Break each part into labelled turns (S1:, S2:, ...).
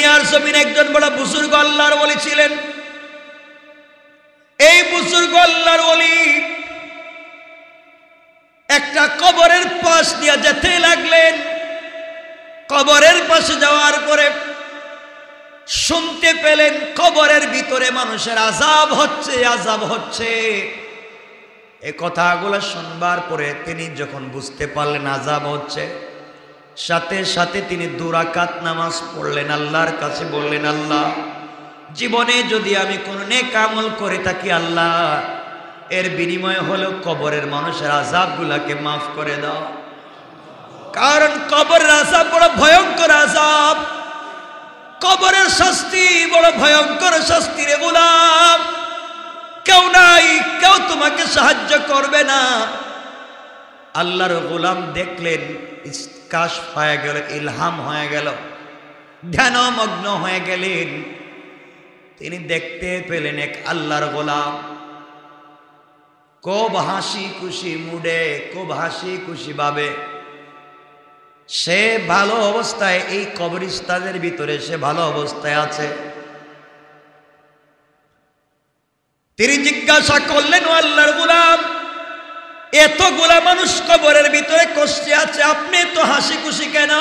S1: দুনিয়ার জমিনে একজন বড় বুজুর্গ আল্লাহর ওলি ছিলেন। এই বুজুর্গ আল্লাহর ওলি একটা কবরের পাশ দিয়ে যেতে লাগলেন। কবরের পাশে যাওয়ার পরে শুনতে পেলেন কবরের ভিতরে মানুষের আযাব হচ্ছে। এই কথাগুলো শুনবার পরে তিনি যখন বুঝতে পারলেন আযাব হচ্ছে, সাথে সাথে তিনি 2 রাকাত নামাজ পড়লেন, আল্লাহর কাছে বললেন, আল্লাহ জীবনে যদি আমি কোনো নেক আমল করে থাকি আল্লাহ, এর বিনিময়ে হলো কবরের মানুষের আযাবগুলোকে মাফ করে দাও। কারণ কবরের আযাব বড় ভয়ঙ্কর আযাব, কবরের শাস্তি বড় ভয়ঙ্কর শাস্তি রে গোলাম। কেউ নাই, কেউ তোমাকে সাহায্য করবে না। আল্লাহর গোলাম দেখলেন কাশ হয়ে গেল, ইলহাম হয়ে গেল, ধ্যানমগ্ন হয়ে গেলেন। তিনি দেখতে পেলেন এক আল্লাহর গোলাম খুব হাসি খুশি মুডে, খুব হাসি খুশি ভাবে সে ভালো অবস্থায়, এই কবরস্থানের ভিতরে সে ভালো অবস্থায় আছে। তিনি জিজ্ঞাসা করলেন, ও আল্লাহর গোলাম, এতগুলা মানুষ কবরের ভিতরে কষ্টে আছে, আপনি তো হাসি খুশি কেন?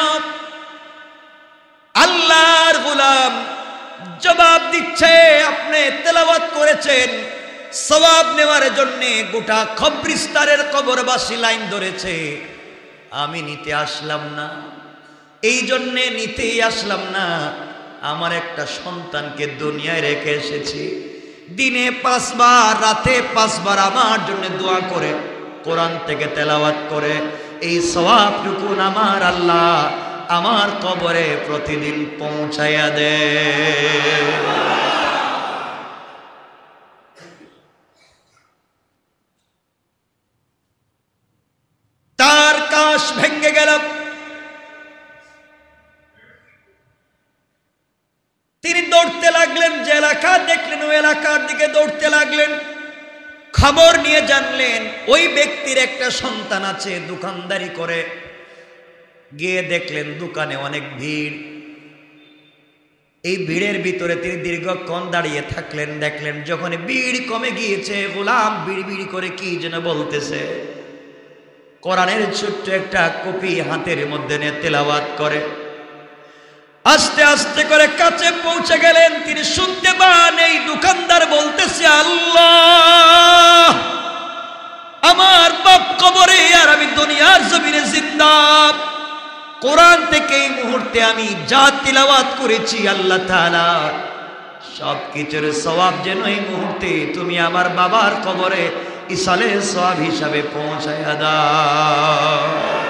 S1: আল্লাহর গোলাম জবাব দিচ্ছে, আপনি তেলাওয়াত করেছেন, সওয়াব নেওয়ার জন্য গোটা কবরস্থানের কবরবাসী লাইন ধরেছে, আমি নিতে আসলাম না। এই জন্যে নিতেই আসলাম না, আমার একটা সন্তানকে দুনিয়ায় রেখে এসেছি। দিনে 5 বার, রাতে 5 বার আমার জন্য দোয়া করে, কোরআন থেকে তেলাওয়াত করে, এই সওয়াবটুকু আমার আল্লাহ আমার কবরে প্রতিদিন পৌঁছাইয়া দে। তার কাশ ভেঙে গেল। তিনি দৌড়তে লাগলেন, যে এলাকা দেখলেন ওই এলাকার দিকে দৌড়তে লাগলেন। খবর নিয়ে জানলেন ওই ব্যক্তির একটা সন্তান আছে, দোকানদারি করে। গিয়ে দেখলেন দোকানে অনেক ভিড়। এই ভিড়ের ভিতরে তিনি দীর্ঘক্ষণ দাঁড়িয়ে থাকলেন। দেখলেন যখন ভিড় কমে গিয়েছে, গোলাম বিড় বিড় করে কি যেন বলতেছে। কোরআনের ছোট্ট একটা কপি হাতের মধ্যে নিয়ে তেলাওয়াত করে। আস্তে আস্তে করে কাছে পৌঁছে গেলেন। তিনি শুনতে পান এই দোকানদার বলতেছে, আল্লাহ আমার বাপ কবরে আর আমি দুনিয়ার জমিনে জিন্দা। কোরআন থেকে এই মুহূর্তে আমি যা তিলাওয়াত করেছি আল্লাহ তাআলা সবকিছুর সওয়াব যেন এই মুহূর্তে তুমি আমার বাবার কবরে ইসালের সওয়াব হিসাবে পৌঁছায়া দাও।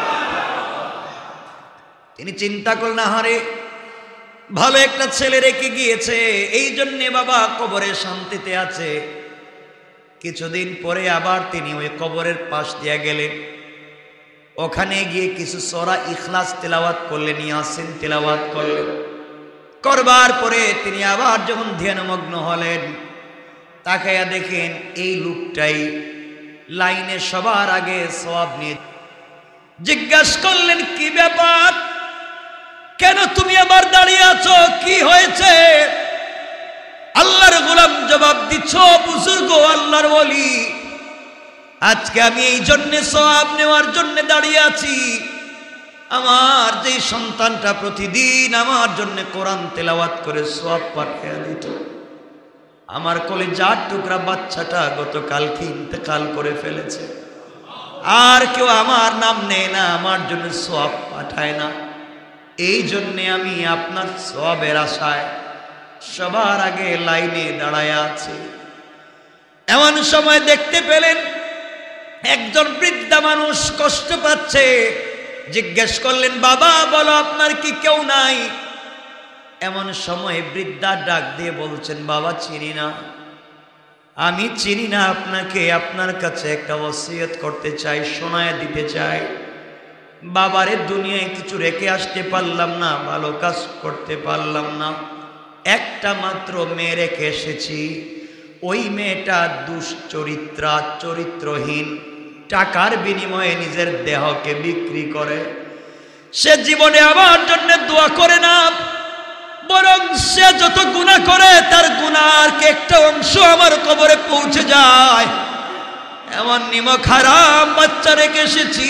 S1: তিনি চিন্তা করলেন, আহারে ভালো একটা ছেলে রেখে গিয়েছে, এই জন্যে বাবা কবরে শান্তিতে আছে। কিছুদিন পরে আবার তিনি ওই কবরের পাশ দিয়ে গেলেন। ওখানে গিয়ে কিছু সূরা ইখলাস তেলাওয়াত করলেন, ইয়াসিন তেলাওয়াত করলেন। করবার পরে তিনি আবার যখন ধ্যানমগ্ন হলেন, তাকায়া দেখেন এই লোকটাই লাইনে সবার আগে সওয়াব নিয়ে। জিজ্ঞাসা করলেন, কি ব্যাপার, কেন তুমি আবার দাঁড়িয়ে আছো, কি হয়েছে? আল্লাহর গোলাম জবাব দিচ্ছ, বুজুর্গ আল্লাহর ওলি, আজকে আমি এই জন্য সওয়াব নেওয়ার জন্য দাঁড়িয়ে আছি। আমার যে সন্তানটা প্রতিদিন আমার জন্য কোরআন তেলাওয়াত করে সওয়াব পাঠিয়ে দিত, আমার কলিজার টুকরা বাচ্চাটা গতকালকে ইন্তেকাল করে ফেলেছে। আর কেউ আমার নাম নেয় না, আমার জন্য সওয়াব পাঠায় না। এই জন্যে আমি আপনার সওয়াবের আশায় সবার আগে লাইনে দাঁড়ায় আছি। এমন সময় দেখতে পেলেন একজন বৃদ্ধা মানুষ কষ্ট পাচ্ছে। জিজ্ঞেস করলেন, বাবা বলো আপনার কি কেউ নাই? এমন সময় বৃদ্ধা ডাক দিয়ে বলছেন, বাবা চিনি না, আমি চিনি না আপনাকে। আপনার কাছে একটা ওসিয়ত করতে চাই, শোনায় দিতে চাই। বাবারে দুনিয়ায় কিছু রেখে আসতে পারলাম না, ভালো কাজ করতে পারলাম না, একটা মাত্র মেয়ে রেখে এসেছি। ওই মেয়েটা দুশ্চরিত্রা, চরিত্রহীন, টাকার বিনিময়ে নিজের দেহকে বিক্রি করে। সে জীবনে আমার জন্য দোয়া করে না, বরং সে যত গুনাহ করে তার গুনার একটা অংশ আমার কবরে পৌঁছে যায়। এমন নিমক হারাম বাচ্চা রেখে এসেছি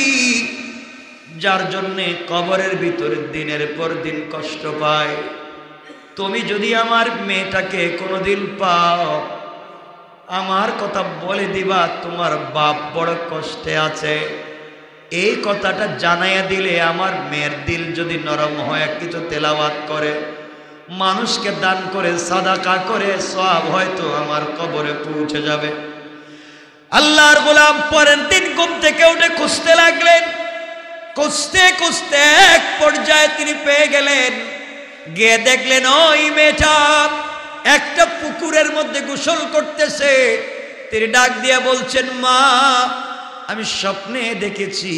S1: যার জন্যে কবরের ভিতরে দিনের পর দিন কষ্ট পায়। তুমি যদি আমার মেয়েটাকে কোনোদিন পাও, আমার কথা বলে দিবা তোমার বাপ বড় কষ্টে আছে। এই কথাটা জানাইয়া দিলে আমার মেয়ের দিল যদি নরম হয়, কিছু তেলাওয়াত করে, মানুষকে দান করে, সাদাকা করে, সওয়াব হয়তো আমার কবরে পৌঁছে যাবে। আল্লাহর গোলাম পরের দিন ঘুম থেকে উঠে খুঁজতে লাগলেন। খুঁজতে খুঁজতে এক পর্যায়ে তিনি পেয়ে গেলেন। গিয়ে দেখলেন ওই মেয়েটা একটা পুকুরের মধ্যে গোসল করতেছে। তিনি ডাক দিয়া বলছেন, মা, আমি স্বপ্নে দেখেছি,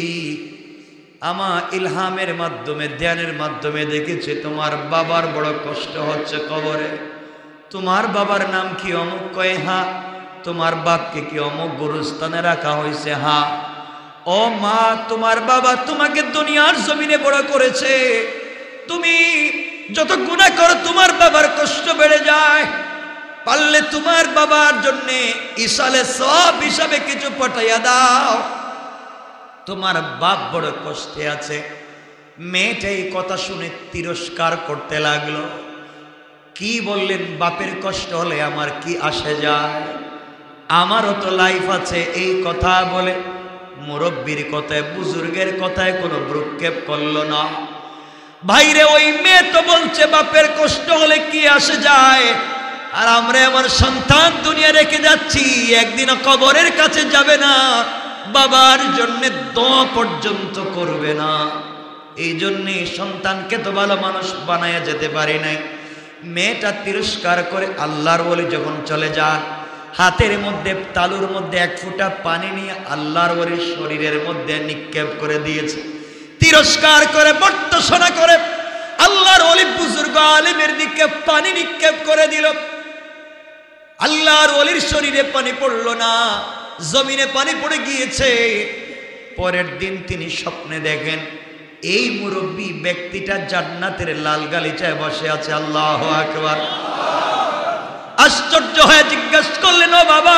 S1: আমার ইলহামের মাধ্যমে, ধ্যানের মাধ্যমে দেখেছি তোমার বাবার বড় কষ্ট হচ্ছে কবরে। তোমার বাবার নাম কি? অমুক। কয়ে হ্যাঁ। তোমার বাপকে কি অমুক গুরুস্থানে রাখা হয়েছে? হ্যাঁ। ও মা, তোমার বাবা তোমাকে দুনিয়ার জমিনে বড় করেছে, তুমি যত গুনাহ করো তোমার বাবার কষ্ট বেড়ে যায়। পারলে তোমার বাবার জন্য ইসালে সওয়াব হিসাবে কিছু পাঠাইয়া দাও, তোমার বাপ বড় কষ্টে আছে। মেয়েটা এই কথা শুনে তিরস্কার করতে লাগলো। কি বললেন? বাপের কষ্ট হলে আমার কি আসে যায়? আমারও তো লাইফ আছে। এই কথা বলে মুরব্বীর কথায়, বুজুর্গের কথায় কোনো ভ্রুক্ষেপ করলো না। ভাইরে, ওই মেয়ে তো বলছে বাপের কষ্ট হলে কি আসে যায়, আর আমরা আমার সন্তান দুনিয়া রেখে যাচ্ছি, একদিনও কবরের কাছে যাবে না, বাবার জন্য দোয়া পর্যন্ত করবে না। এই জন্যে সন্তানকে তো ভালো মানুষ বানায়া যেতে পারি নাই। মেয়েটা তিরস্কার করে আল্লাহর ওলি যখন চলে যান, হাতের মধ্যে তালুর মধ্যে এক ফোঁটা পানি নিয়ে আল্লাহর ওলির শরীরের মধ্যে নিক্ষেপ করে দিয়েছে। তিরস্কার করে, বর্তসনা করে আল্লাহর ওলি বুজুর্গ আলেমের দিকে পানি নিক্ষেপ করে দিল। আল্লাহর ওলির শরীরে পানি পড়ল না, জমিনে পানি পড়ে গিয়েছে। পরের দিন তিনি স্বপ্নে দেখেন এই মুরব্বী ব্যক্তিটা জান্নাতের লাল গালিচায় বসে আছে। আল্লাহু আকবার। আশ্চর্য হয়ে জিজ্ঞাসা করলেন, ও বাবা,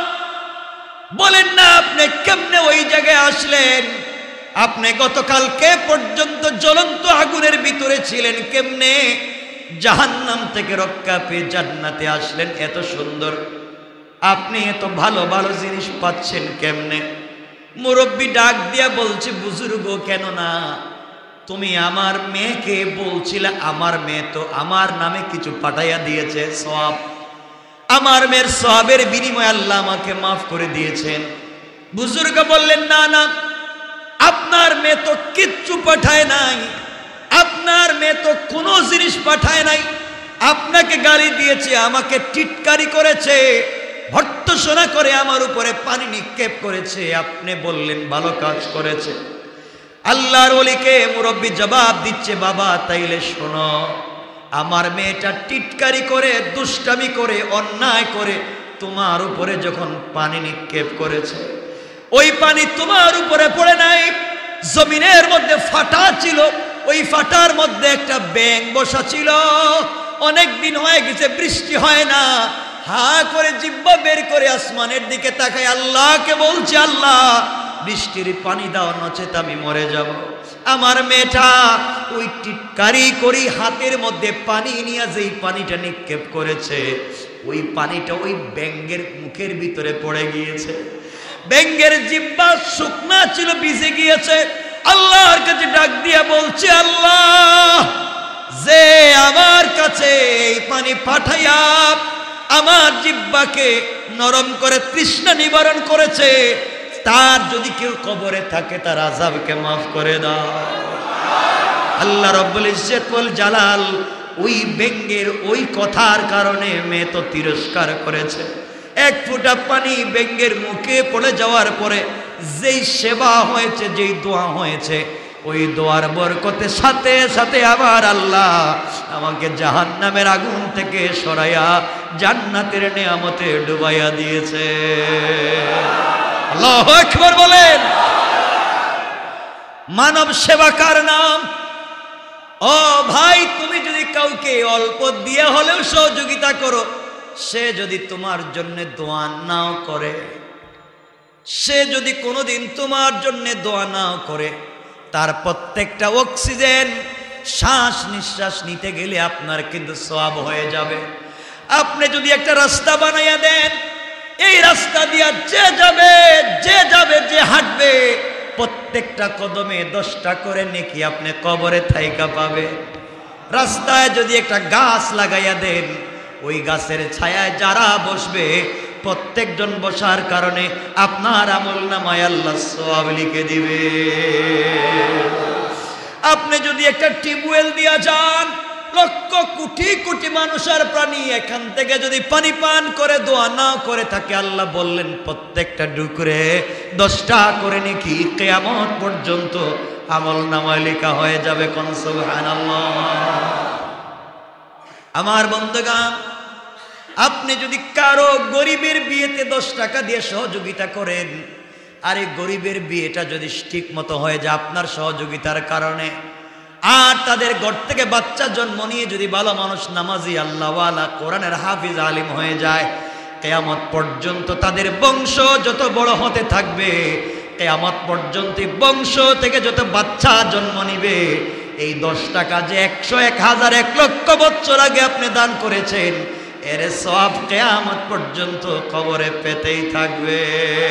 S1: বলেন না আপনি কেমনে ওই জায়গায় আসলেন? আপনি গতকালকে পর্যন্ত জ্বলন্ত আগুনের ভিতরে ছিলেন, কেমনে জাহান্নাম থেকে রক্ষা পেয়ে জান্নাতে আসলেন? এত সুন্দর, আপনি এত ভালো ভালো জিনিস পাচ্ছেন কেমনে? মুরব্বী ডাক দিয়া বলছে, বুজুর্গ, কেন না, তুমি আমার মেয়েকে বলছিলে, আমার মেয়ে তো আমার নামে কিছু পাঠাইয়া দিয়েছে, সওয়াব। আমার মেয়ের সওয়াবের বিনিময়ে আল্লাহ আমাকে মাফ করে দিয়েছেন। বুজুর্গ বললেন, না না, আপনার মেয়ে তো কিচ্ছু পাঠায় নাই, আপনার মেয়ে তো কোনো জিনিস পাঠায় নাই। আপনাকে গালি দিয়েছে, আমাকে টিটকারি করেছে, ভর্ৎসনা করে আমার উপরে পানি নিক্ষেপ করেছে। আপনি বললেন ভালো কাজ করেছে। আল্লাহর ওলিকে মুরব্বী জবাব দিচ্ছে, বাবা তাইলে শোনো, আমার মেয়েটা টিটকারি করে, দুষ্টামি করে, অন্যায় করে তোমার উপরে যখন পানি নিক্ষেপ করেছে, ওই পানি তোমার উপরে পড়ে নাই, জমিনের মধ্যে ফাটা ছিল, ওই ফাটার মধ্যে একটা ব্যাঙ বসা ছিল। অনেক দিন হয়ে গেছে, বৃষ্টি হয় না। হা করে জিহ্বা বের করে আসমানের দিকে তাকায় আল্লাহকে বলছে, আল্লাহ বৃষ্টির পানি দাও, নচেত আমি মরে যাব। আমার মেয়েটা ওই টিটকারি করি হাতের মধ্যে পানি নিয়ে যেই পানিটা নিক্ষেপ করেছে, ওই পানিটা ওই ব্যাঙের মুখের ভিতরে পড়ে গিয়েছে। ব্যাঙের জিহ্বা শুকনা ছিল, ভিজে গিয়েছে। আল্লাহর কাছে ডাক দিয়া বলছে, আল্লাহ, যে আমার কাছে এই পানি পাঠাইয়া আমার জিহ্বাকে নরম করে তৃষ্ণা নিবারণ করেছে, তার যদি কেউ কবরে থাকে তার আযাবকে মাফ করে দাও। আল্লাহ রাব্বুল ইজ্জত ওয়াল জালাল ওই ব্যাঙের ওই কথার কারণে মেয়ে তো তিরস্কার করেছে। এক ফোঁটা পানি ব্যাঙের মুখে পড়ে যাওয়ার পরে যেই সেবা হয়েছে, যেই দোয়া হয়েছে, ওই দোয়ার বরকতে সাথে সাথে আবার আল্লাহ আমাকে জাহান্নামের আগুন থেকে সরাইয়া জান্নাতের নিয়ামতে ডুবাইয়া দিয়েছে। আল্লাহু আকবার বলেন। মানব সেবা কার নাম? ও ভাই, তুমি যদি কাউকে অল্প দিয়ে হলেও সহযোগিতা করো। সে যদি তোমার জন্য দোয়া নাও করে, সে যদি কোনোদিন তোমার জন্য দোয়া নাও করে, তার প্রত্যেকটা অক্সিজেন শ্বাস নিঃশ্বাস নিতে গেলে আপনার কিন্তু সওয়াব হয়ে যাবে। আপনি যদি একটা রাস্তা বানাইয়া দেন, এই রাস্তা দিয়া যে যাবে যে হাঁটবে, প্রত্যেকটা কদমে 10টা করে নেকি আপনি কবরে থাইকা পাবে। রাস্তায় যদি একটা গাছ লাগাইয়া দেন, ওই গাছের ছায়ায় যারা বসবে, প্রত্যেকজন বসার কারণে আপনার আমলনামায় আল্লাহ সওয়াব লিখে দিবে। আপনি যদি একটা টিউবওয়েল দিয়া যান, লক্ষ কোটি কোটি মানুষ আর প্রাণী এখান থেকে যদি পানি পান করে দোয়া না করে থাকে, আল্লাহ বললেন প্রত্যেকটা ডুকরে 10টা করে নাকি কিয়ামত পর্যন্ত আমলনামায় লেখা হয়ে যাবে। কোন সুবহানাল্লাহ। আমার বন্ধুগণ, আপনি যদি কারো গরিবের বিয়েতে 10 টাকা দিয়ে সহযোগিতা করেন, আর এই গরিবের বিয়েটা যদি ঠিক মতো হয়ে যায় আপনার সহযোগিতার কারণে, আর তাদের ঘর থেকে বাচ্চা জন্ম নিয়ে যদি ভালো মানুষ, নামাজি, আল্লাহওয়ালা, কোরআনের হাফিজ, আলিম হয়ে যায়, কিয়ামত পর্যন্ত তাদের বংশ যত বড় হতে থাকবে, কিয়ামত পর্যন্ত বংশ থেকে যত বাচ্চা জন্ম নিবে, এই 10 টাকা যে 100, 1000, 1 লক্ষ বছর আগে আপনি দান করেছেন, এর সওয়াব কিয়ামত পর্যন্ত কবরে পেতেই থাকবে।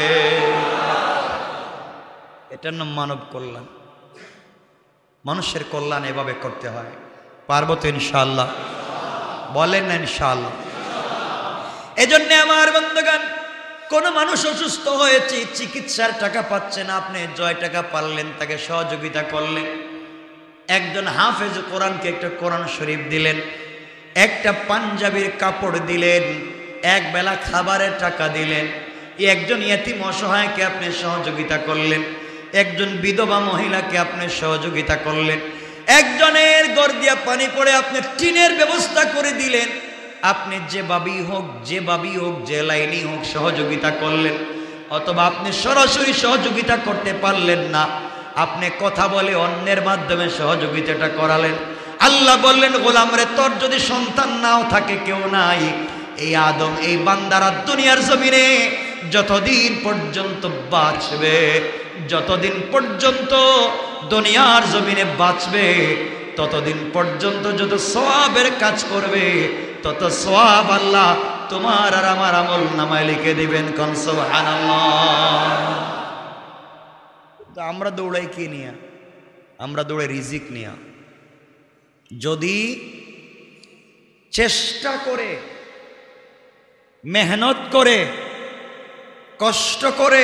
S1: এটার নাম মানব কল্যাণ। মানুষের কল্যাণ এভাবে করতে হয়। পারবো তো ইনশাআল্লাহ? বলেন না ইনশাআল্লাহ? এজন্য আমার বন্ধুগণ, কোন মানুষ অসুস্থ হয়েছে, চিকিৎসার টাকা পাচ্ছে না, আপনি 1 টাকা পারলেন তাকে সহযোগিতা করলেন। একজন হাফেজ কোরআনকে একটা কোরআন শরীফ দিলেন, একটা পাঞ্জাবির কাপড় দিলেন, এক বেলা খাবারের টাকা দিলেন। একজন ইয়েতিম অসহায়কে আপনি সহযোগিতা করলেন, একজন বিধবা মহিলাকে আপনি সহযোগিতা করলেন, একজনের ঘর দিয়া পানি পড়ে আপনি টিনের ব্যবস্থা করে দিলেন। আপনি যেভাবেই হোক যে লাইনেই হোক সহযোগিতা করলেন। অথবা আপনি সরাসরি সহযোগিতা করতে পারলেন না, আপনি কথা বলে অন্যের মাধ্যমে সহযোগিতাটা করালেন। আল্লাহ বললেন, গোলামরে তোর যদি সন্তান নাও থাকে, কেউ নাই, এই আদম, এই বান্দারা দুনিয়ার জমিনে যতদিন পর্যন্ত বাঁচবে, যতদিন পর্যন্ত দুনিয়ার জমিনে বাঁচবে, ততদিন পর্যন্ত যত সওয়াবের কাজ করবে, তত সওয়াব আল্লাহ তোমার আর আমার আমল নামায় লিখে দিবেন। কোন সুবহানাল্লাহ। তো আমরা দৌড়াই কি নিয়া? আমরা দৌড়াই রিজিক নিয়া। যদি চেষ্টা করে, মেহনত করে, কষ্ট করে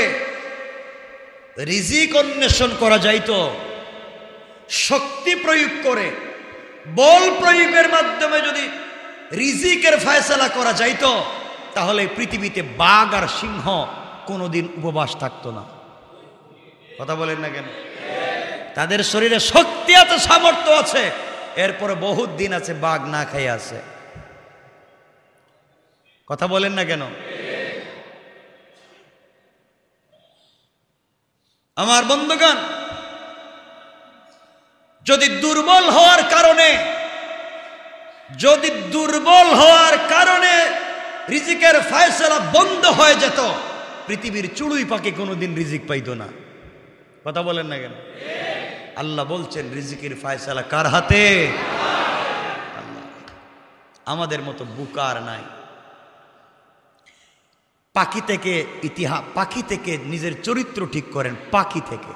S1: রিজিক অন্বেষণ করা যাইতো, শক্তি প্রয়োগ করে, বল প্রয়োগের মাধ্যমে যদি রিজিকের ফয়সালা করা যাইতো, তাহলে পৃথিবীতে বাঘ আর সিংহ কোনোদিন উপবাস থাকতো না। কথা বলেন না কেন? তাদের শরীরে শক্তি আছে, সামর্থ্য আছে, এরপরে বহুত দিন আছে বাঘ না খাই আছে। কথা বলেন না কেন? আমার বন্ধুগণ, যদি দুর্বল হওয়ার কারণে রিজিকের ফয়সালা বন্ধ হয়ে যেত, পৃথিবীর চড়ুই পাখি কোনোদিন রিজিক পাইতো না। কথা বলেন না কেন? আল্লাহ বলছেন রিজিকের ফয়সালা কার হাতে? আল্লাহ। আমাদের মতো বুকার নাই। পাখি থেকে নিজের চরিত্র ঠিক করেন, পাখি থেকে।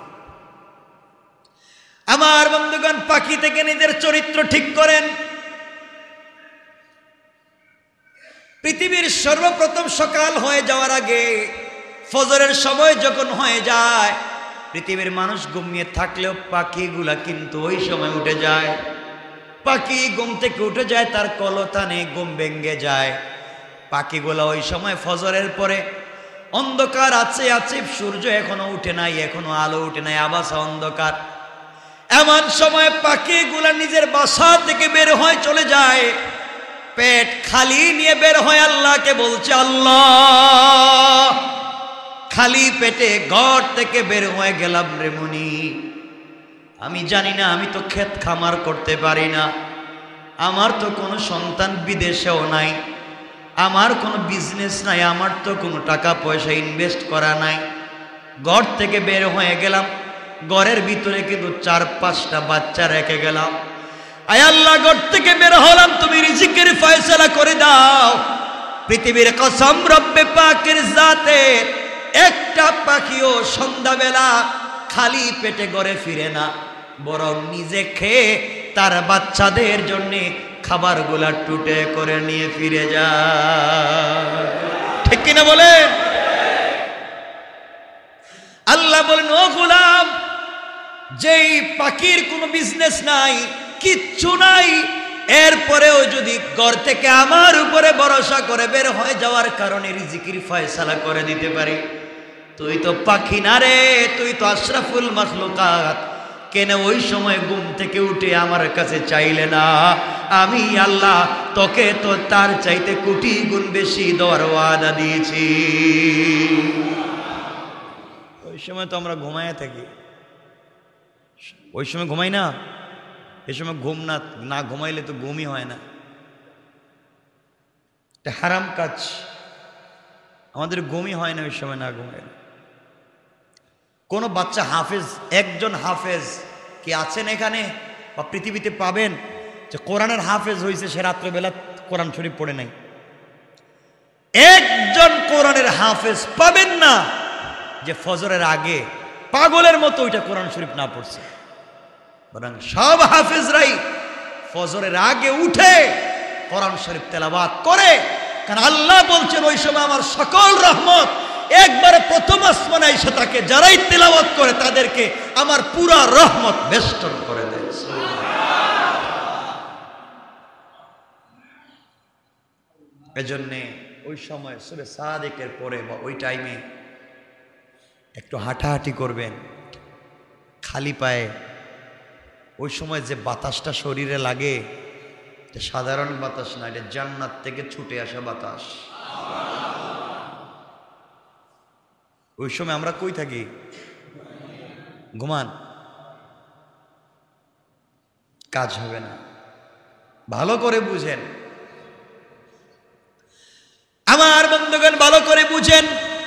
S1: আমার বন্ধুগণ, পাখি থেকে নিজের চরিত্র ঠিক করেন। পৃথিবীর সর্বপ্রথম সকাল হয়ে যাওয়ার আগে, ফজরের সময় যখন হয়ে যায়, পৃথিবীর মানুষ ঘুমিয়ে থাকলেও পাখিগুলা কিন্তু ওই সময় উঠে যায়। পাখি ঘুম থেকে উঠে যায়, তার কলতানে ঘুম ভেঙে যায়। পাখিগুলা ওই সময় ফজরের পরে অন্ধকার আছে, সূর্য এখনো উঠে নাই, এখনো আলো উঠে নাই, আবাসা অন্ধকার। এমন সময় পাখিগুলা নিজের বাসা থেকে বের হয়ে চলে যায়, পেট খালি নিয়ে বের হয়, আল্লাহকে বলছে, আল্লাহ, খালি পেটে ঘর থেকে বের হয়ে গেলাম রে মুনি, আমি জানি না, আমি তো ক্ষেত খামার করতে পারি না, আমার তো কোনো সন্তান বিদেশেও নাই, আমার কোনো বিজনেস নাই, আমার তো কোনো টাকা পয়সা ইনভেস্ট করা নাই। ঘর থেকে বের হয়ে গেলাম, ঘরের ভিতরে কিন্তু 4-5টা বাচ্চা রেখে গেলাম। আয় আল্লাহ, ঘর থেকে বের হলাম, তুমি রিজিকের ফয়সালা করে দাও। পৃথিবীর কসম, রব্বে পাকের জাতে, একটা পাখিও সন্ধ্যাবেলা খালি পেটে ঘরে ফিরে না, বরং নিজে খেয়ে তার বাচ্চাদের জন্য খাবারগুলা টুটে করে নিয়ে ফিরে যায়। ঠিক কিনা বলেন? আল্লাহ বলেন, ও গোলাম, যেই পাখির কোনো বিজনেস নাই, কিচ্ছু নাই, এরপরেও যদি ঘর থেকে আমার উপরে ভরসা করে বের হয়ে যাওয়ার কারণে রিজিকের ফয়সালা করে দিতে পারি, তুই তো পাখি না রে, তুই তো আশরাফুল মাখলুকাত। কেন ওই সময় ঘুম থেকে উঠে আমার কাছে চাইলে না? আমি আল্লাহ তোকে তো তার চাইতে কোটি গুণ বেশি দেওয়ার ওয়াদা দিয়েছি। ওই সময় তো আমরা ঘুমায় থাকি, ওই সময় ঘুমাই না, এই সময় ঘুম না ঘুমাইলে তো ঘুমই হয় না। এটা হারাম কাজ, আমাদের ঘুমই হয় না ওই সময় না ঘুমাইলে। কোন বাচ্চা হাফেজ, একজন হাফেজ কি আছেন এখানে বা পৃথিবীতে পাবেন যে কোরআনের হাফেজ হয়েছে, সে রাত্রেবেলা কোরআন শরীফ পড়ে নাই? একজন কোরআনের হাফেজ পাবেন না যে ফজরের আগে পাগলের মতো ওইটা কোরআন শরীফ না পড়ছে। বরং সব হাফেজরাই ফজরের আগে উঠে কোরআন শরীফ তেলাওয়াত করে, কারণ আল্লাহ বলছেন ওই সময় আমার সকল রহমত একবারে প্রথম আসমানে এসে তাকে যারাই তেলাওয়াত করে তাদেরকে আমার পুরা রহমত বেষ্টন করে দেয়। এজন্যে ওই সময় সূরা সাদেকের পরে বা ওই টাইমে একটু হাঁটাহাঁটি করবেন খালি পায়ে। ওই সময় যে বাতাসটা শরীরে লাগে, এটা সাধারণ বাতাস না, এটা জান্নাত থেকে ছুটে আসা বাতাস। ওই সময় আমরা কই থাকি? ঘুমান, কাজ হবে না। ভালো করে বুঝেন আমার বন্ধুগণ, ভালো করে বুঝেন।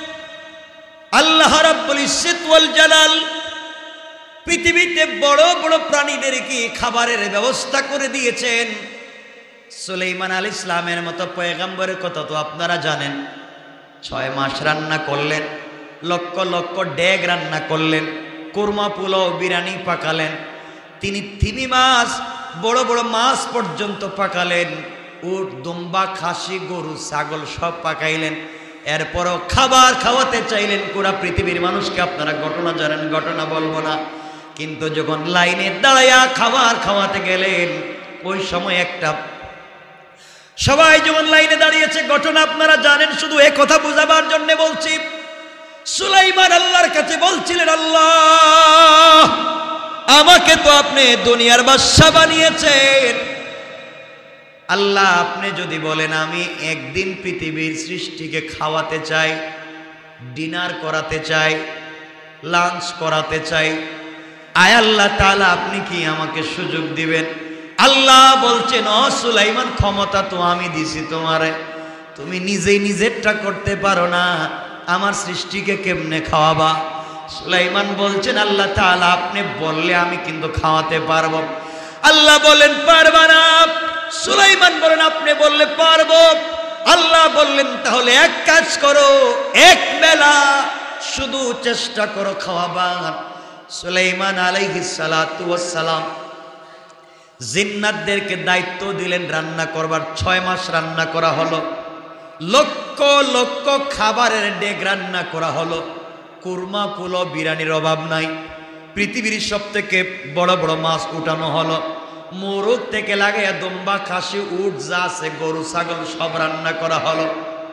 S1: আল্লাহ রাব্বুল ইজ্জত ওয়াল জালাল পৃথিবীতে বড় বড় প্রাণীদেরকে খাবারের ব্যবস্থা করে দিয়েছেন। সুলাইমান আলাইহিস সালামের মতো পয়গম্বরের কথা তো আপনারা জানেন। 6 মাস রান্না করলেন, লক্ষ লক্ষ ডেগ রান্না করলেন, কুরমা পোলাও বিরিয়ানি পাকালেন। তিনি 3 মাস বড় বড় মাছ পর্যন্ত পাকালেন, উট দুম্বা খাসি গরু ছাগল সব পাকাইলেন। এরপরও খাবার খাওয়াতে চাইলেন পুরা পৃথিবীর মানুষকে। আপনারা ঘটনা জানেন, ঘটনা বলবো না, কিন্তু যখন লাইনে দাঁড়াইয়া খাবার খাওয়াতে গেলেন ওই সময় একটা, সবাই যখন লাইনে দাঁড়িয়েছে ঘটনা আপনারা জানেন, শুধু এই কথা বুঝাবার জন্য বলছি। সুলাইমান আল্লাহর কাছে বলছিলেন, আল্লাহ আমাকে তো আপনি দুনিয়ার বাদশা বানিয়েছেন, আল্লাহ আপনি যদি বলেন আমি একদিন পৃথিবীর সৃষ্টিকে খাওয়াতে চাই, ডিনার করাতে চাই, লাঞ্চ করাতে চাই, আয় আল্লাহ তাআলা আপনি কি আমাকে সুযোগ দিবেন? আল্লাহ বলছেন, ও সুলাইমান ক্ষমতা তো আমি দিছি তোমারে, তুমি নিজেই নিজেরটা করতে পারো না, আমার সৃষ্টিকে কেমনে খাওয়াবা? সুলাইমান বলছেন, আল্লাহ তাআলা আপনি বললে আমি কিন্তু খাওয়াতে পারবো। আল্লাহ বলেন পারবা না। সুলাইমান বলেন আপনি বললে পারবো। আল্লাহ বললেন তাহলে এক কাজ করো, এক বেলা শুধু চেষ্টা করো খাওয়াবার। সুলাইমান আলাইহিস সালাতু ওয়াস সালাম জিন্নাতদেরকে দায়িত্ব দিলেন রান্না করবার। 6 মাস রান্না করা হলো, লক্ষ লক্ষ খাবারের ডেগ রান্না করা হলো, কুরমা পোলাও বিরিয়ানির অভাব নাই। পৃথিবীর সব থেকে বড় বড় মাছ উঠানো হলো, মোরগ থেকে লাগাইয়া দুম্বা খাসি উট যা আছে গরু ছাগল সব রান্না করা হলো।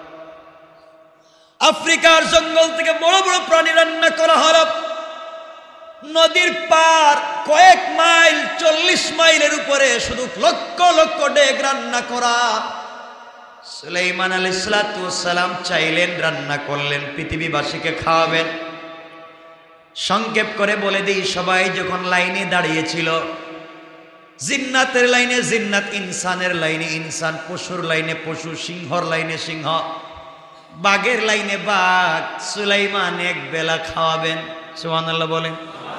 S1: আফ্রিকার জঙ্গল থেকে বড় বড় প্রাণী রান্না করা হলো। নদীর পার কয়েক মাইল, 40 মাইলের উপরে শুধু লক্ষ লক্ষ ডেগ রান্না করা। সুলাইমান আলাইহিস সালাম চাইলেন, রান্না করলেন, পৃথিবীবাসীকে খাওয়াবেন। সংক্ষেপ করে বলে দিই, সবাই যখন লাইনে দাঁড়িয়েছিল জিন্নাতের লাইনে জিন্নাত, ইনসানের লাইনে ইনসান, পশুর লাইনে পশু, সিংহর লাইনে সিংহ, বাঘের লাইনে বাঘ। সুলাইমান এক বেলা খাওয়াবেন, সুবহানাল্লাহ বলেন।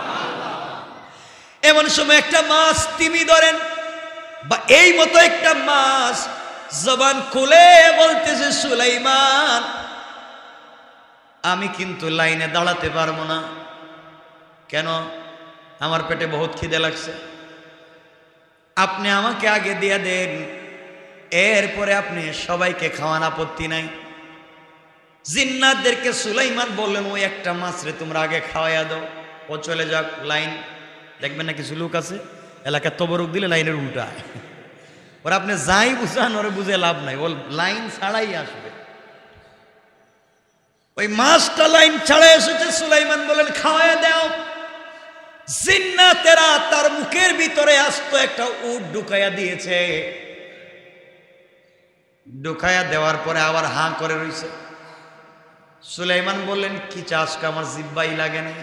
S1: এমন সময় একটা মাছ তিমি ধরেন, বা এই মতো একটা মাছ জবান খুলে বলতেছে, সুলাইমান আমি কিন্তু লাইনে দাঁড়াতে পারবো না। কেন? আমার পেটে বহুত খিদে লাগছে, আপনি আমাকে আগে দিয়ে দেন, এরপরে আপনি সবাইকে খাওয়ান, আপত্তি নাই। জিন্নাতদেরকে সুলাইমান বললেন, ওই একটা মাছ রে তোমরা আগে খাওয়াইয়া দাও, ও চলে যাক। লাইন দেখবেন না কিছু লোক আছে এলাকায় তবরুক দিলে লাইনের উল্টায়, ওরা আপনি যাই বুঝান ওরা বুঝে লাভ নাই, ও লাইন ছাড়াই আসবে। ওই মাছটা লাইন ছাড়াই এসেছে, সুলাইমান বলেন খাওয়াইয়া দাও। জিন্নাতেরা তার মুখের ভিতরে আস্ত একটা উট ঢুকাইয়া দিয়েছে, ঢুকাইয়া দেওয়ার পরে আবার হাঁ করে রইছে। সুলাইমান বললেন, কি চাষ, আমার জিব্বাই লাগে না।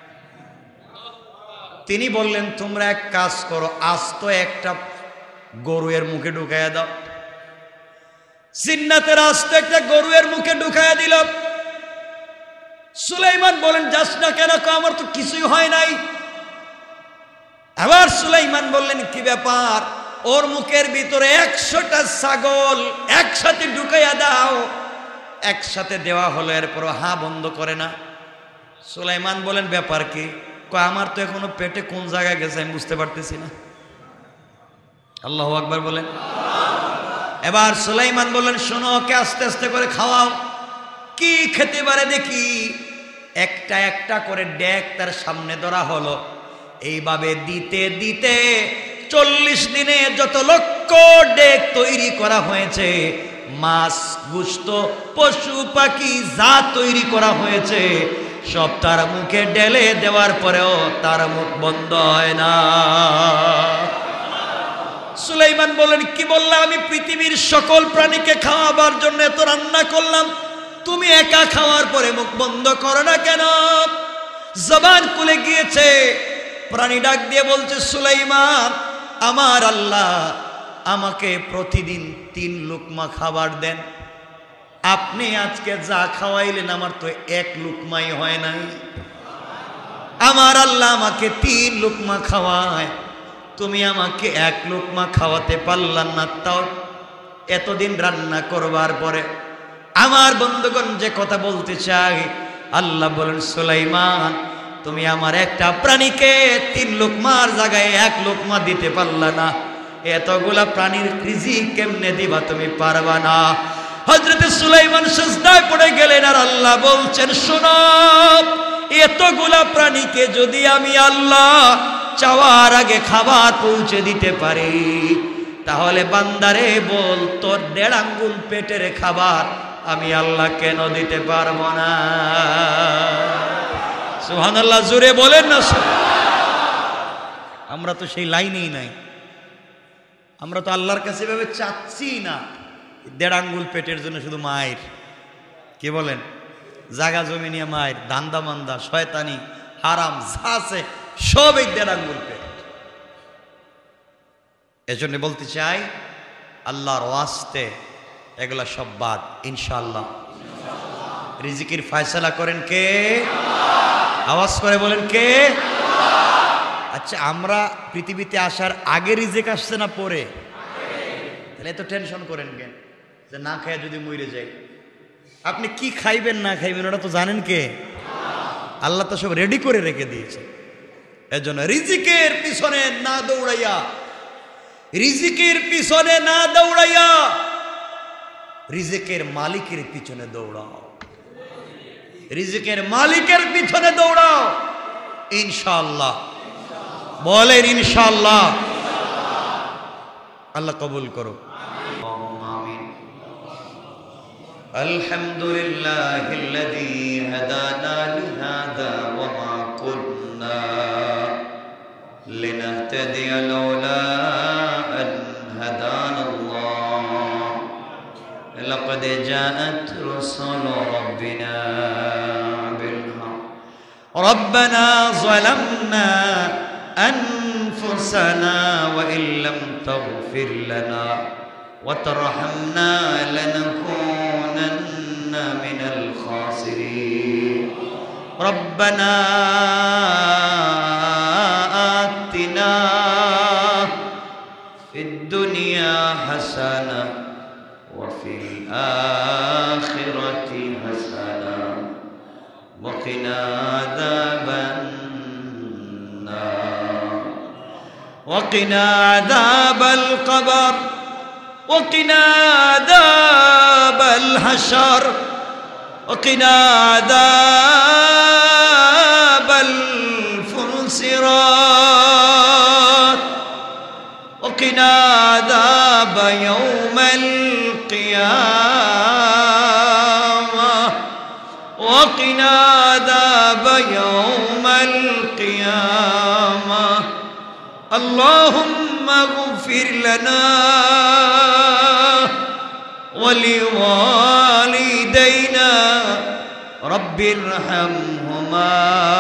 S1: তিনি বললেন, তোমরা এক কাজ করো, আস্ত একটা গরুয়ের মুখে ঢুকাইয়া দাও। জিন্নাতের আস্ত একটা গরুয়ের মুখে ঢুকাইয়া দিল। সুলাইমান বলেন, যাস না কেন? আমার তো কিছুই হয় নাই। আবার সুলাইমান বললেন, কি ব্যাপার? ওর মুখের ভিতরে 100টা ছাগল একসাথে ঢুকাইয়া দাও। একসাথে দেওয়া হলো, এরপর হা বন্ধ করে না। সুলাইমান বলেন, ব্যাপার কি? আমার তো এখনো পেটে কোন জায়গায় গেছে আমি বুঝতে পারতেছি না। আল্লাহু আকবার বলেন। এবার সুলাইমান বললেন, শোনো, ওকে আস্তে আস্তে করে খাওয়াও। কি খেতে পারে দেখি। একটা একটা করে ডেক তার সামনে ধরা হলো। এইভাবে দিতে দিতে 40 দিনে যত লক্ষ ডেক তৈরি করা হয়েছে, মাছ, গোশত, পশু পাখি যা তৈরি করা হয়েছে, সব তার মুখে ঢেলে দেওয়ার পরেও তার মুখ বন্ধ হয় না। সুলাইমান বলেন, কি বললাম? আমি পৃথিবীর সকল প্রাণীকে খাওয়াবার জন্য এত রান্না করলাম, তুমি একা খাওয়ার পরে মুখ বন্ধ করো না কেন? জবান খুলে গিয়েছে। প্রাণী ডাক দিয়ে বলছে, সুলাইমান, আমার আল্লাহ আমাকে প্রতিদিন 3 লুকমা খাবার দেন। আপনি আজকে যা খাওয়াইলেন আমার তো 1 লুকমাই হয় নাই। আমার আল্লাহ আমাকে 3 লুকমা খাওয়ায়, তুমি আমাকে 1 লুকমা খাওয়াতে পারলাম না। তাও এতদিন রান্না করবার পরে। আমার বন্ধুগণ, যে কথা বলতে চাই, আল্লাহ বলেন, সুলাইমান তুমি আমার একটা প্রাণীকে 3 লুকমার জায়গায় 1 লুকমা দিতে পারলা না। এতগুলা প্রাণীর রিজিক কেমনে দিবা? তুমি পারবা না। হযরত সুলাইমান সিজদায় পড়ে গেলেন, আর আল্লাহ বলছেন, শোনো, এতগুলা প্রাণীকে যদি আমি আল্লাহ চাওয়ার আগে খাবার পৌঁছে দিতে পারি, তাহলে বান্দারে বল, তোর 1.5 আঙ্গুল পেটের খাবার আমি আল্লাহ কেন দিতে পারবো না? সুবহানাল্লাহ, জোরে বলেন না। আমরা তো সেই লাইনেই নাই। আমরা তো আল্লাহর কাছে এভাবে চাচ্ছি না 1.5 আঙ্গুল পেটের জন্য শুধু মায়ের। কি বলেন? জাগা জমি নিয়ে মায়ের, ধান্দা মান্দা, শয়তানি, হারাম যা আছে সব এই 1.5 আঙ্গুল পেট। এজন্য বলতে চাই, আল্লাহর ওয়াস্তে এগুলা সব বাদ, ইনশাআল্লাহ। রিজিকের ফয়সালা করেন কে? আওয়াজ করে বলেন কে? আচ্ছা, আমরা পৃথিবীতে আসার আগে রিজিক আসছে না পরে? তাহলে এত টেনশন করেন কেন যে না খায় যদি মরে যাই? আপনি কি খাইবেন না খাইবেন ওটা তো জানেন কে? আল্লাহ তো সব রেডি করে রেখে দিয়েছে। এজন্য রিজিকের পিছনে না দৌড়াইয়া, রিজিকের পিছনে না দৌড়াইয়া রিজিকের মালিকের পিছনে দৌড়াও। রিজিকের মালিকের পিছনে দৌড়াও, ইনশাআল্লাহ। বলেন ইনশাআল্লাহ। আল্লাহ কবুল করো। আমিন। আলহামদুলিল্লাহিল্লাযী হাদানা লিহাযা ওয়া মা কুন্না লিনাহতাদিয়া লাউলা আন হাদানাল্লাহ। লাকাদ জাআত রুসুলু রাব্বিনা বিল হক। রব্বানা যালামনা أنفسنا وإن لم تغفر لنا وترحمنا لنكونن من الخاسرين ربنا آتنا في الدنيا حسنة وفي الآخرة حسنة وقنا عذاب النار وقنا عذاب القبر وقنا عذاب الحشر وقنا عذاب الفنصرات وقنا عذاب يوم القيامة وقنا عذاب يوم القيامة اللهم اغفر لنا ولوالدينا رب ارحمهما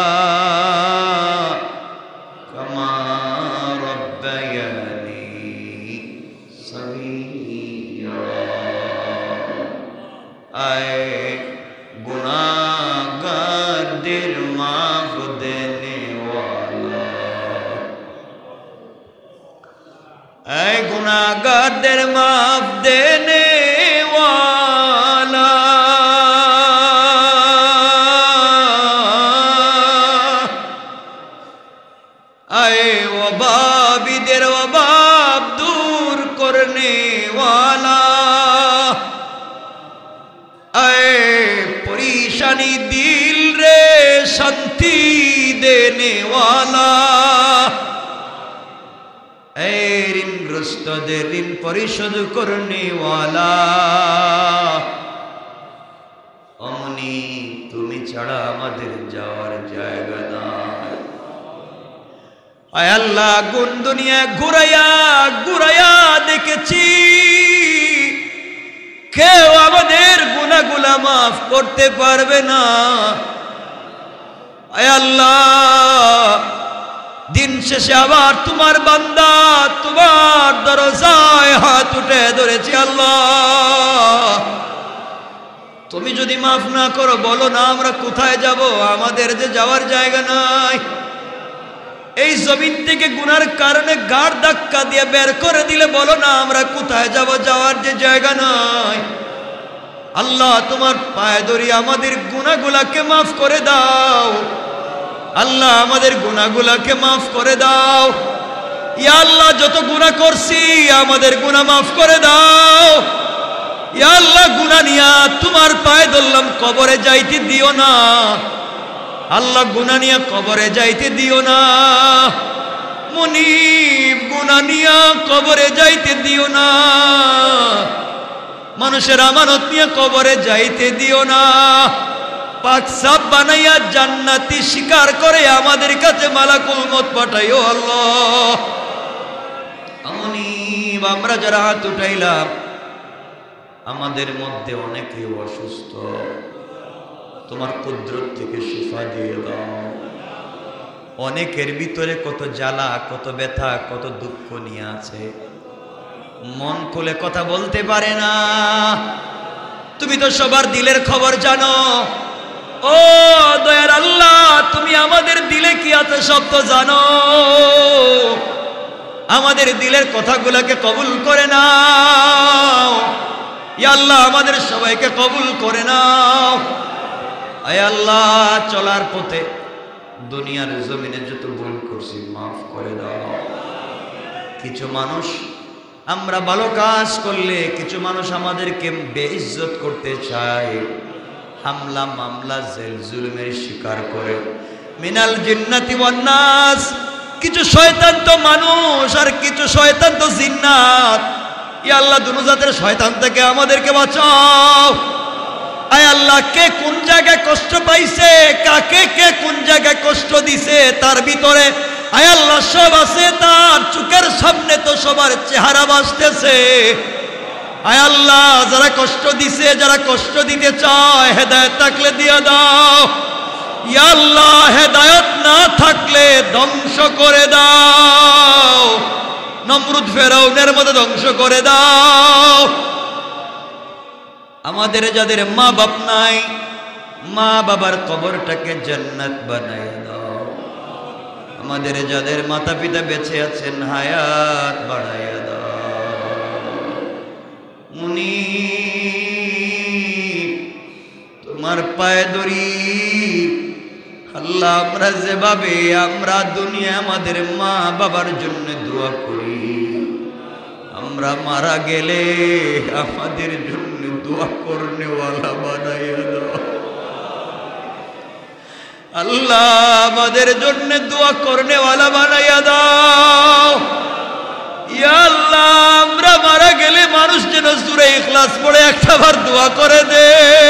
S1: كما ربياني صغيرا আয় গুনাহগারদের মাফ দেনে ওয়ালা আয় গুনাহগারদের মাফ দেনে ওয়ালা আয় ওবাবিদের ওবাব দূর করনে ওয়ালা আয় পরেশানি দিল রে শান্তি দেনে ওয়ালা এই ঋণগ্রস্তদের ঋণ পরিশোধ করনে ওয়ালা অমনি তুমি ছাড়া আমাদের যাওয়ার জায়গা নাই আয় আল্লাহ গুন দুনিয়া ঘুরাইয়া ঘুরাইয়া দেখেছি কেউ আমাদের গুনাহগুলা মাফ করতে পারবে না আয় আল্লাহ দিন শেষে আবার তোমার বান্দা তোমার দরজায় হাত উঠে ধরেছি আল্লাহ তুমি যদি মাফ না করো বলো না আমরা কোথায় যাব আমাদের যে যাওয়ার জায়গা নাই এই জমিন থেকে গুনার কারণে গাড় ধাক্কা দিয়ে বের করে দিলে বলো না আমরা কোথায় যাব যাওয়ার যে জায়গা নাই আল্লাহ তোমার পায়ে ধরি আমাদের গুনাহগুলাকে মাফ করে দাও আল্লাহ আমাদের গুনাহগুলাকে মাফ করে দাও ইয়া আল্লাহ যত গুনাহ করছি আমাদের গুনাহ মাফ করে দাও ইয়া আল্লাহ গুনাহ নিয়া তোমার পায়ে ধরলাম কবরে যাইতে দিও না আল্লাহ গুনাহ নিয়া কবরে যাইতে দিও না মুনিব গুনাহ নিয়া কবরে যাইতে দিও না মানুষের আমানত নিয়ে কবরে যাইতে দিও না পাক সাব বানাইয়া জান্নাতি শিকার করে আমাদের কাছে মালাকুল মউত পাঠাইও আল্লাহ মুনিব আমরা যারা হাত উঠাইলাম আমাদের মধ্যে অনেকে অসুস্থ তোমার কুদরত থেকে শিফা দিয়ে দাও অনেকের ভিতরে কত জ্বালা কত ব্যথা কত দুঃখ নিয়ে আছে মন খুলে কথা বলতে পারে না তুমি তো সবার দিলের খবর জানো ও দয়ার আল্লাহ তুমি আমাদের দিলে কি আছে সব তো জানো আমাদের দিলের কথাগুলোকে কবুল করে নাও ইয়া আল্লাহ আমাদের সবাইকে কবুল করে নাও আয় আল্লাহ চলার পথে দুনিয়ার জমিনে যত ভুল করছি মাফ করে দাও কিছু মানুষ আমরা ভালো কাজ করলে কিছু মানুষ আমাদেরকে বেইজ্জত করতে চায় হামলা মামলা জেল জুলুমের শিকার করে মিনাল জিন্নাতি ওয়ান নাস কিছু শয়তান তো মানুষ আর কিছু শয়তান তো জিন্নাত ইয়া আল্লাহ দুনো জাতের শয়তান থেকে আমাদেরকে বাঁচাও আয় আল্লাহ কে কোন জায়গায় কষ্ট পাইছে কাকে কে কোন জায়গায় কষ্ট দিছে তার ভিতরে আয় আল্লাহ সব আছে তার চোখের সামনে তো সবার চেহারা ভাসতেছে আয় আল্লাহ যারা কষ্ট দিছে যারা কষ্ট দিতে চায় হেদায়েত থাকলে দিয়ে দাও ইয়া আল্লাহ হেদায়েত না থাকলে ধ্বংস করে দাও, নমরুদ ফেরাউনের মতো ধ্বংস করে দাও। আমাদের যাদের মা বাপ নাই, মা বাবার কবরটাকে জান্নাত বানায় দাও। আমাদের যাদের মাতা পিতা বেঁচে আছেন হায়াত বাড়াইয়া দাও। মুনিব তোমার পায়ে ধরি আল্লাহ, আমরা যেভাবে আমরা দুনিয়া আমাদের মা বাবার জন্য দোয়া করি, আমরা মারা গেলে আমাদের জন্য দোয়া করনেওয়ালা বানাইয়া দাও। আল্লাহ আমাদের জন্য দোয়া করনেওয়ালা বানাইয়া দাও। ইয়া আল্লাহ আমরা মারা গেলে মানুষ যেন সূরা ইখলাস পড়ে একটাবার দোয়া করে দে।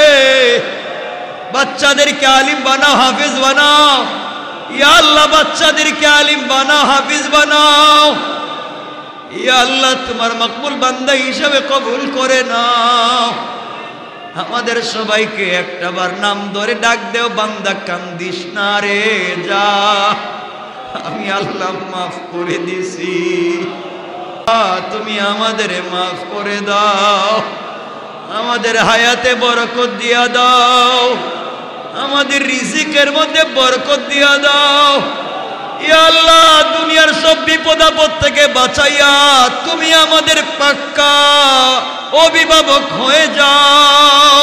S1: বাচ্চাদেরকে আলিম বানাও, হাফিজ বানাও। ইয়া আল্লাহ বাচ্চাদেরকে আলিম বানাও, হাফিজ বানাও। ইয়া আল্লাহ তোমার মকবুল বান্দা হিসাবে কবুল করে নাও। আমাদের সবাইকে একটাবার নাম ধরে ডাক দেও, বান্দা কান্দিস না রে, যা আমি আল্লাহ মাফ করে দিছি, তুমি আমাদের মাফ করে দাও। আমাদের হায়াতে বরকত দিয়া দাও, আমাদের রিজিকের মধ্যে বরকত দিয়া দাও। ইয়া আল্লাহ দুনিয়ার সব বিপদ আপদ থেকে বাঁচাইয়া তুমি আমাদের পাক্কা অভিভাবক হয়ে যাও।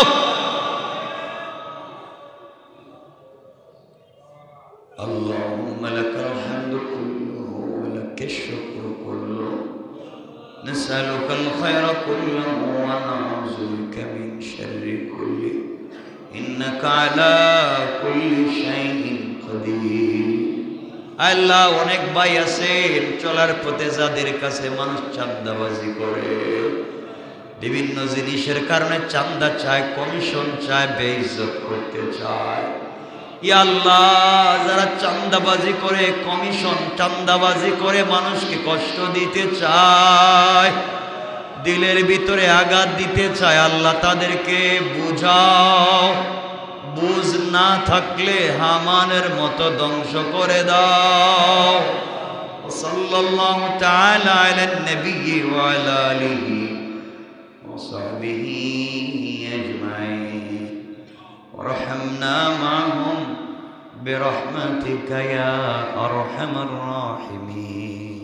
S1: আল্লাহুম্মা লাকাল হামদু কুল্লুহু ওয়া লাকাশ শুকরু কুল্লুহু, নাসআলুকাল খায়রা কুল্লাহু ওয়া নাউযু বিকা মিন শাররি কুল্লি, ইন্নাকা আলা কুল্লি শাইইন কাদির। আল্লাহ অনেক ভাই আছেন চলার পথে যাদের কাছে মানুষ চাঁদাবাজি করে, বিভিন্ন জিনিসের কারণে চাঁদা চায়, কমিশন চায়, বেইজ্জত করতে চায়। ইয়া আল্লাহ যারা চাঁদাবাজি করে, কমিশন চাঁদাবাজি করে মানুষকে কষ্ট দিতে চায়, দিলের ভিতরে আঘাত দিতে চায়, আল্লাহ তাদেরকে বুঝাও। বুঝ না থাকলে হামানের মতো ধ্বংস করে দাও। সাল্লাল্লাহু তাআলা আলান নবী ওয়া আলা আলিহি ওয়া সাহবিহি আজমাইন, ওয়ারহামনা মা'হুম বিরহমাতিকা ইয়া আরহামার রাহিমিন।